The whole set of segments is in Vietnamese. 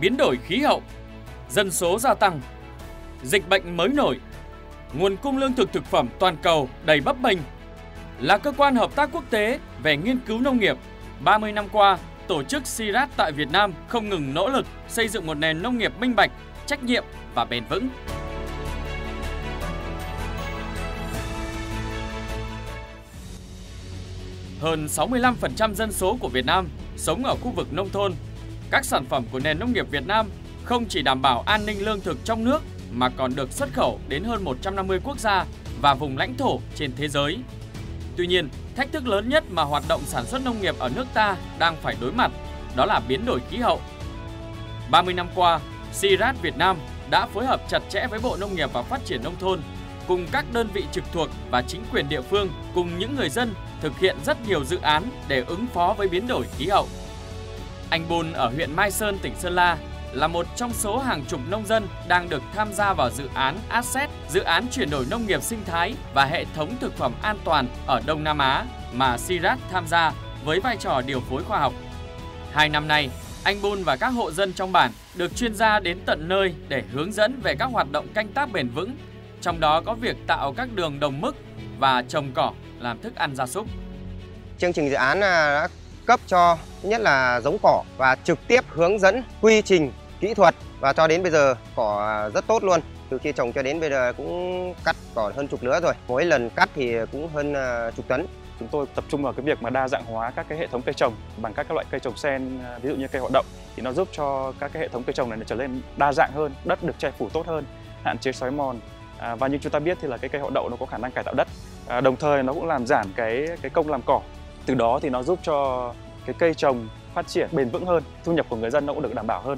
biến đổi khí hậu, dân số gia tăng, dịch bệnh mới nổi, nguồn cung lương thực thực phẩm toàn cầu đầy bấp bênh. Là cơ quan hợp tác quốc tế về nghiên cứu nông nghiệp, 30 năm qua, tổ chức CIRAD tại Việt Nam không ngừng nỗ lực xây dựng một nền nông nghiệp minh bạch, trách nhiệm và bền vững. Hơn 65% dân số của Việt Nam sống ở khu vực nông thôn. Các sản phẩm của nền nông nghiệp Việt Nam không chỉ đảm bảo an ninh lương thực trong nước mà còn được xuất khẩu đến hơn 150 quốc gia và vùng lãnh thổ trên thế giới. Tuy nhiên, thách thức lớn nhất mà hoạt động sản xuất nông nghiệp ở nước ta đang phải đối mặt đó là biến đổi khí hậu. 30 năm qua, CIRAD Việt Nam đã phối hợp chặt chẽ với Bộ Nông nghiệp và Phát triển Nông thôn, cùng các đơn vị trực thuộc và chính quyền địa phương cùng những người dân thực hiện rất nhiều dự án để ứng phó với biến đổi khí hậu. Anh Bun ở huyện Mai Sơn, tỉnh Sơn La là một trong số hàng chục nông dân đang được tham gia vào dự án ASSET, dự án chuyển đổi nông nghiệp sinh thái và hệ thống thực phẩm an toàn ở Đông Nam Á mà CIRAD tham gia với vai trò điều phối khoa học. 2 năm nay, anh Bun và các hộ dân trong bản được chuyên gia đến tận nơi để hướng dẫn về các hoạt động canh tác bền vững, trong đó có việc tạo các đường đồng mức và trồng cỏ làm thức ăn gia súc. Chương trình dự án đã cấp cho thứ nhất là giống cỏ và trực tiếp hướng dẫn quy trình kỹ thuật, và cho đến bây giờ cỏ rất tốt luôn. Từ khi trồng cho đến bây giờ cũng cắt cỏ hơn chục lứa rồi. Mỗi lần cắt thì cũng hơn chục tấn. Chúng tôi tập trung vào cái việc mà đa dạng hóa các cái hệ thống cây trồng bằng các loại cây trồng xen, ví dụ như cây họ đậu, thì nó giúp cho các cái hệ thống cây trồng này trở nên đa dạng hơn, đất được che phủ tốt hơn, hạn chế xói mòn. Và như chúng ta biết thì là cái cây họ đậu nó có khả năng cải tạo đất, đồng thời nó cũng làm giảm cái công làm cỏ. Từ đó thì nó giúp cho cái cây trồng phát triển bền vững hơn, thu nhập của người dân nó cũng được đảm bảo hơn.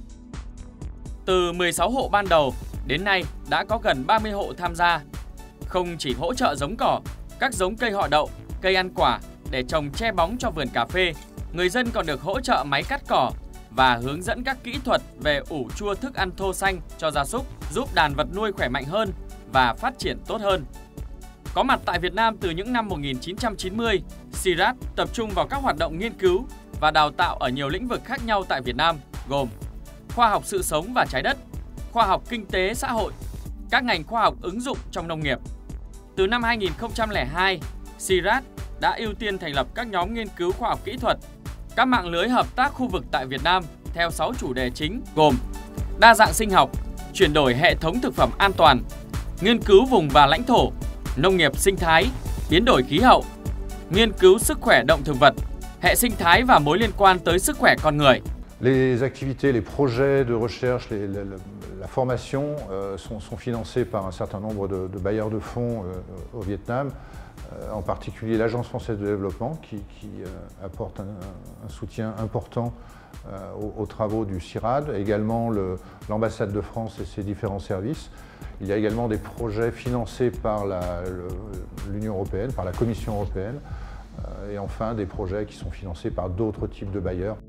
Từ 16 hộ ban đầu, đến nay đã có gần 30 hộ tham gia. Không chỉ hỗ trợ giống cỏ, các giống cây họ đậu, cây ăn quả để trồng che bóng cho vườn cà phê, người dân còn được hỗ trợ máy cắt cỏ và hướng dẫn các kỹ thuật về ủ chua thức ăn thô xanh cho gia súc, giúp đàn vật nuôi khỏe mạnh hơn và phát triển tốt hơn. Có mặt tại Việt Nam từ những năm 1990, CIRAD tập trung vào các hoạt động nghiên cứu và đào tạo ở nhiều lĩnh vực khác nhau tại Việt Nam, gồm khoa học sự sống và trái đất, khoa học kinh tế xã hội, các ngành khoa học ứng dụng trong nông nghiệp. Từ năm 2002, CIRAD đã ưu tiên thành lập các nhóm nghiên cứu khoa học kỹ thuật, các mạng lưới hợp tác khu vực tại Việt Nam theo 6 chủ đề chính gồm đa dạng sinh học, chuyển đổi hệ thống thực phẩm an toàn, nghiên cứu vùng và lãnh thổ, nông nghiệp sinh thái, biến đổi khí hậu, nghiên cứu sức khỏe động thực vật, hệ sinh thái và mối liên quan tới sức khỏe con người. Les activités, les projets de recherche, la formation sont financés par un certain nombre de bailleurs de fonds au Vietnam, en particulier l'Agence française de développement qui apporte un soutien important aux travaux du CIRAD, également l'ambassade de France et ses différents services. Il y a également des projets financés par l'Union européenne, par la Commission européenne, et enfin des projets qui sont financés par d'autres types de bailleurs.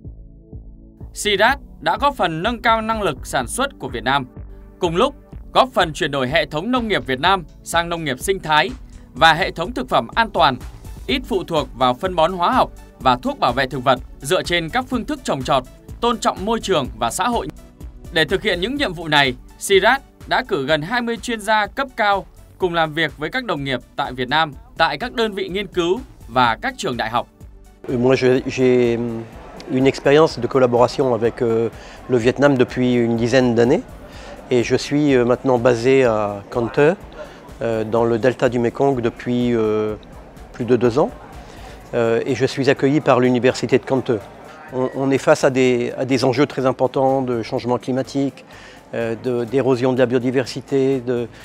CIRAD đã góp phần nâng cao năng lực sản xuất của Việt Nam, cùng lúc góp phần chuyển đổi hệ thống nông nghiệp Việt Nam sang nông nghiệp sinh thái và hệ thống thực phẩm an toàn, ít phụ thuộc vào phân bón hóa học và thuốc bảo vệ thực vật, dựa trên các phương thức trồng trọt, tôn trọng môi trường và xã hội. Để thực hiện những nhiệm vụ này, CIRAD đã cử gần 20 chuyên gia cấp cao cùng làm việc với các đồng nghiệp tại Việt Nam, tại các đơn vị nghiên cứu và các trường đại học. Moi, j'ai une expérience de collaboration avec le Vietnam depuis une dizaine d'années et je suis maintenant basé à Can Tho, dans le delta du Mekong depuis plus de 2 ans et je suis accueilli par l'université de Can Tho. On est face à des enjeux très importants de changement climatique, d'érosion de la biodiversité,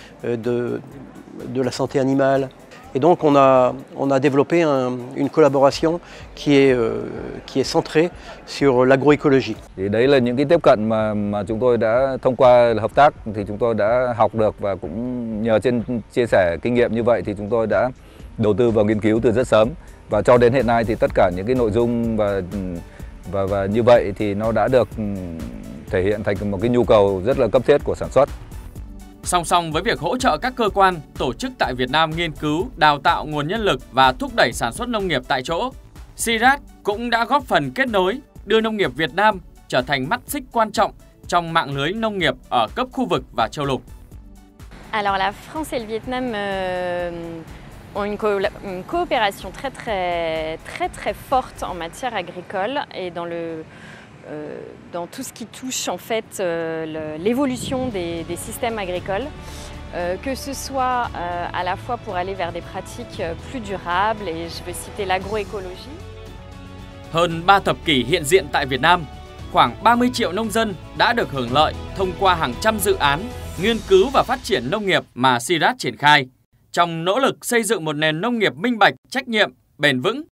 de la santé animale. Et donc on a développé une collaboration qui est centrée sur l'agroécologie. Thì đấy là những cái tiếp cận mà chúng tôi đã thông qua hợp tác thì chúng tôi đã học được, và cũng nhờ trên chia sẻ kinh nghiệm như vậy thì chúng tôi đã đầu tư vào nghiên cứu từ rất sớm, và cho đến hiện nay thì tất cả những cái nội dung và như vậy thì nó đã được thể hiện thành một cái nhu cầu rất là cấp thiết của sản xuất. Song song với việc hỗ trợ các cơ quan, tổ chức tại Việt Nam nghiên cứu, đào tạo nguồn nhân lực và thúc đẩy sản xuất nông nghiệp tại chỗ, CIRAD cũng đã góp phần kết nối, đưa nông nghiệp Việt Nam trở thành mắt xích quan trọng trong mạng lưới nông nghiệp ở cấp khu vực và châu lục. Alors la France et le Vietnam ont une coopération très forte en matière agricole et dans tout ce qui touche en fait l'évolution des systèmes agricoles, que ce soit à la fois pour aller vers des pratiques plus durables, et je vais citer l'agroécologie. Hơn 3 thập kỷ hiện diện tại Việt Nam, khoảng 30 triệu nông dân đã được hưởng lợi thông qua hàng trăm dự án nghiên cứu và phát triển nông nghiệp mà CIRAD triển khai. Trong nỗ lực xây dựng một nền nông nghiệp minh bạch, trách nhiệm, bền vững,